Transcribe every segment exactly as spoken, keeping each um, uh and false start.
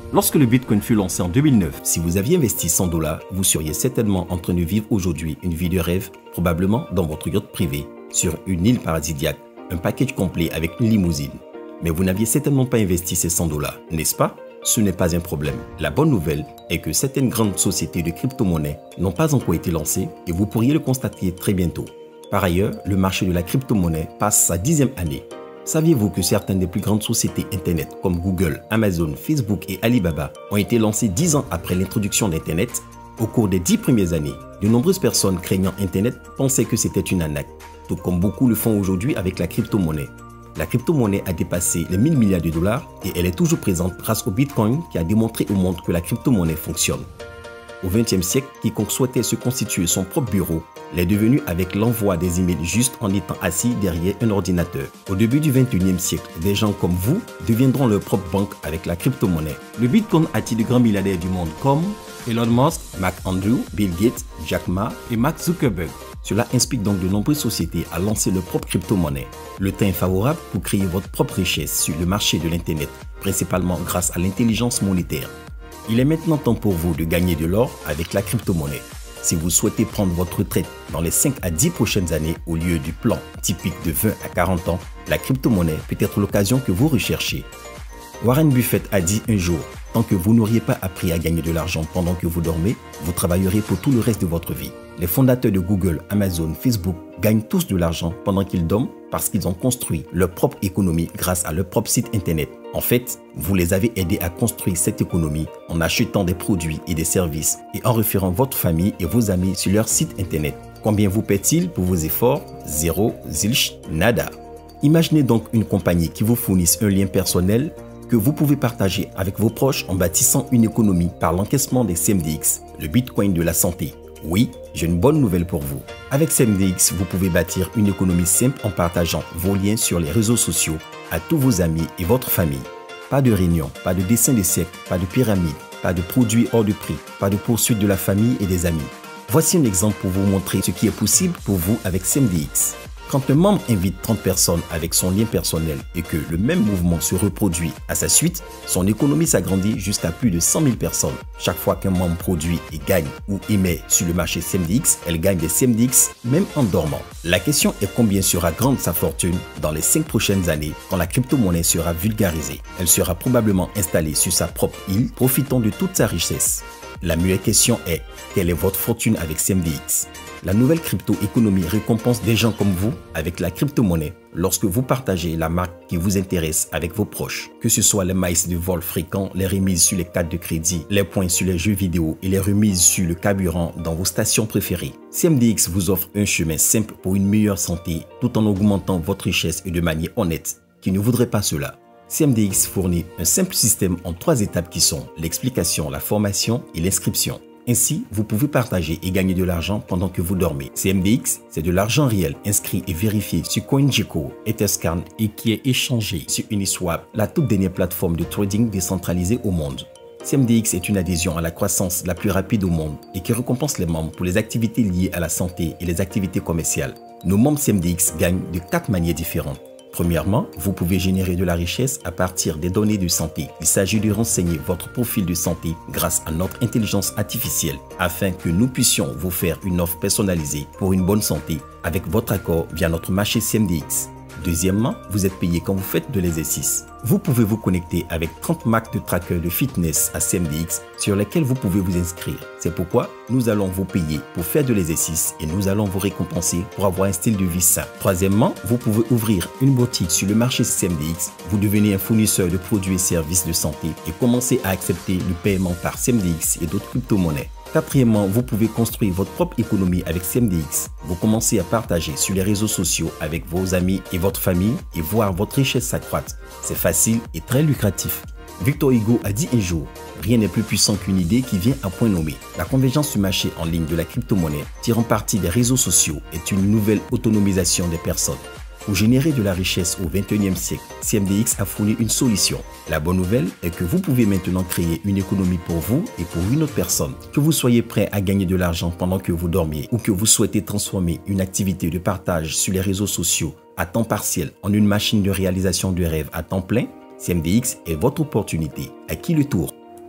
Lorsque le Bitcoin fut lancé en deux mille neuf, si vous aviez investi cent dollars, vous seriez certainement en train de vivre aujourd'hui une vie de rêve, probablement dans votre yacht privé, sur une île paradisiaque, un package complet avec une limousine. Mais vous n'aviez certainement pas investi ces cent dollars, n'est-ce pas? Ce n'est pas un problème. La bonne nouvelle est que certaines grandes sociétés de crypto-monnaies n'ont pas encore été lancées et vous pourriez le constater très bientôt. Par ailleurs, le marché de la crypto-monnaie passe sa dixième année. Saviez-vous que certaines des plus grandes sociétés Internet comme Google, Amazon, Facebook et Alibaba ont été lancées dix ans après l'introduction d'Internet? Au cours des dix premières années, de nombreuses personnes craignant Internet pensaient que c'était une arnaque, tout comme beaucoup le font aujourd'hui avec la crypto-monnaie. La crypto-monnaie a dépassé les mille milliards de dollars et elle est toujours présente grâce au Bitcoin qui a démontré au monde que la crypto-monnaie fonctionne. Au vingtième siècle, quiconque souhaitait se constituer son propre bureau l'est devenu avec l'envoi des emails juste en étant assis derrière un ordinateur. Au début du vingt et unième siècle, des gens comme vous deviendront leur propre banque avec la crypto-monnaie. Le Bitcoin attire de grands milliardaires du monde comme Elon Musk, Mark Andrews, Bill Gates, Jack Ma et Mark Zuckerberg. Cela inspire donc de nombreuses sociétés à lancer leur propre crypto-monnaie. Le temps est favorable pour créer votre propre richesse sur le marché de l'Internet, principalement grâce à l'intelligence monétaire. Il est maintenant temps pour vous de gagner de l'or avec la crypto-monnaie. Si vous souhaitez prendre votre retraite dans les cinq à dix prochaines années au lieu du plan typique de vingt à quarante ans, la crypto-monnaie peut être l'occasion que vous recherchez. Warren Buffett a dit un jour, tant que vous n'auriez pas appris à gagner de l'argent pendant que vous dormez, vous travaillerez pour tout le reste de votre vie. Les fondateurs de Google, Amazon, Facebook gagnent tous de l'argent pendant qu'ils dorment parce qu'ils ont construit leur propre économie grâce à leur propre site internet. En fait, vous les avez aidés à construire cette économie en achetant des produits et des services et en référant votre famille et vos amis sur leur site internet. Combien vous paie-t-il pour vos efforts? Zéro, zilch, nada. Imaginez donc une compagnie qui vous fournisse un lien personnel que vous pouvez partager avec vos proches en bâtissant une économie par l'encaissement des C M D X, le Bitcoin de la santé. Oui, j'ai une bonne nouvelle pour vous. Avec C M D X, vous pouvez bâtir une économie simple en partageant vos liens sur les réseaux sociaux à tous vos amis et votre famille. Pas de réunion, pas de dessin de siècle, pas de pyramide, pas de produits hors de prix, pas de poursuite de la famille et des amis. Voici un exemple pour vous montrer ce qui est possible pour vous avec C M D X. Quand un membre invite trente personnes avec son lien personnel et que le même mouvement se reproduit à sa suite, son économie s'agrandit jusqu'à plus de cent mille personnes. Chaque fois qu'un membre produit et gagne ou émet sur le marché C M D X, elle gagne des C M D X même en dormant. La question est combien sera grande sa fortune dans les cinq prochaines années quand la crypto-monnaie sera vulgarisée. Elle sera probablement installée sur sa propre île, profitant de toute sa richesse. La meilleure question est, quelle est votre fortune avec C M D X? La nouvelle crypto-économie récompense des gens comme vous avec la crypto-monnaie lorsque vous partagez la marque qui vous intéresse avec vos proches. Que ce soit les miles de vol fréquents, les remises sur les cartes de crédit, les points sur les jeux vidéo et les remises sur le carburant dans vos stations préférées. C M D X vous offre un chemin simple pour une meilleure santé tout en augmentant votre richesse et de manière honnête. Qui ne voudrait pas cela? C M D X fournit un simple système en trois étapes qui sont l'explication, la formation et l'inscription. Ainsi, vous pouvez partager et gagner de l'argent pendant que vous dormez. C M D X, c'est de l'argent réel inscrit et vérifié sur CoinGecko, Etherscan et qui est échangé sur Uniswap, la toute dernière plateforme de trading décentralisée au monde. C M D X est une adhésion à la croissance la plus rapide au monde et qui récompense les membres pour les activités liées à la santé et les activités commerciales. Nos membres C M D X gagnent de quatre manières différentes. Premièrement, vous pouvez générer de la richesse à partir des données de santé. Il s'agit de renseigner votre profil de santé grâce à notre intelligence artificielle afin que nous puissions vous faire une offre personnalisée pour une bonne santé avec votre accord via notre marché C M D X. Deuxièmement, vous êtes payé quand vous faites de l'exercice. Vous pouvez vous connecter avec trente marques de trackers de fitness à C M D X sur lesquels vous pouvez vous inscrire. C'est pourquoi nous allons vous payer pour faire de l'exercice et nous allons vous récompenser pour avoir un style de vie sain. Troisièmement, vous pouvez ouvrir une boutique sur le marché C M D X. Vous devenez un fournisseur de produits et services de santé et commencez à accepter le paiement par C M D X et d'autres crypto-monnaies. Quatrièmement, vous pouvez construire votre propre économie avec C M D X. Vous commencez à partager sur les réseaux sociaux avec vos amis et votre famille et voir votre richesse s'accroître. C'est facile et très lucratif. Victor Hugo a dit un jour, rien n'est plus puissant qu'une idée qui vient à point nommé. La convergence du marché en ligne de la crypto-monnaie tirant parti des réseaux sociaux est une nouvelle autonomisation des personnes. Pour générer de la richesse au vingt et unième siècle, C M D X a fourni une solution. La bonne nouvelle est que vous pouvez maintenant créer une économie pour vous et pour une autre personne. Que vous soyez prêt à gagner de l'argent pendant que vous dormiez ou que vous souhaitez transformer une activité de partage sur les réseaux sociaux à temps partiel en une machine de réalisation de rêve à temps plein, C M D X est votre opportunité. À qui le tour?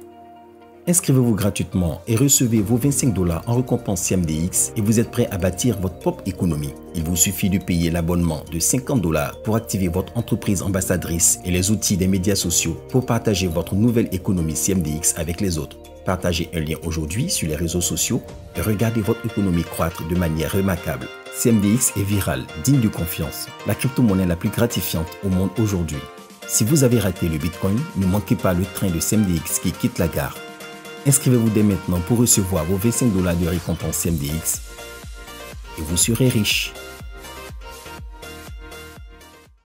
Inscrivez-vous gratuitement et recevez vos vingt-cinq dollars en récompense C M D X et vous êtes prêt à bâtir votre propre économie. Il vous suffit de payer l'abonnement de cinquante dollars pour activer votre entreprise ambassadrice et les outils des médias sociaux pour partager votre nouvelle économie C M D X avec les autres. Partagez un lien aujourd'hui sur les réseaux sociaux et regardez votre économie croître de manière remarquable. C M D X est viral, digne de confiance, la crypto-monnaie la plus gratifiante au monde aujourd'hui. Si vous avez raté le Bitcoin, ne manquez pas le train de C M D X qui quitte la gare. Inscrivez-vous dès maintenant pour recevoir vos vingt-cinq dollars de récompense C M D X et vous serez riche.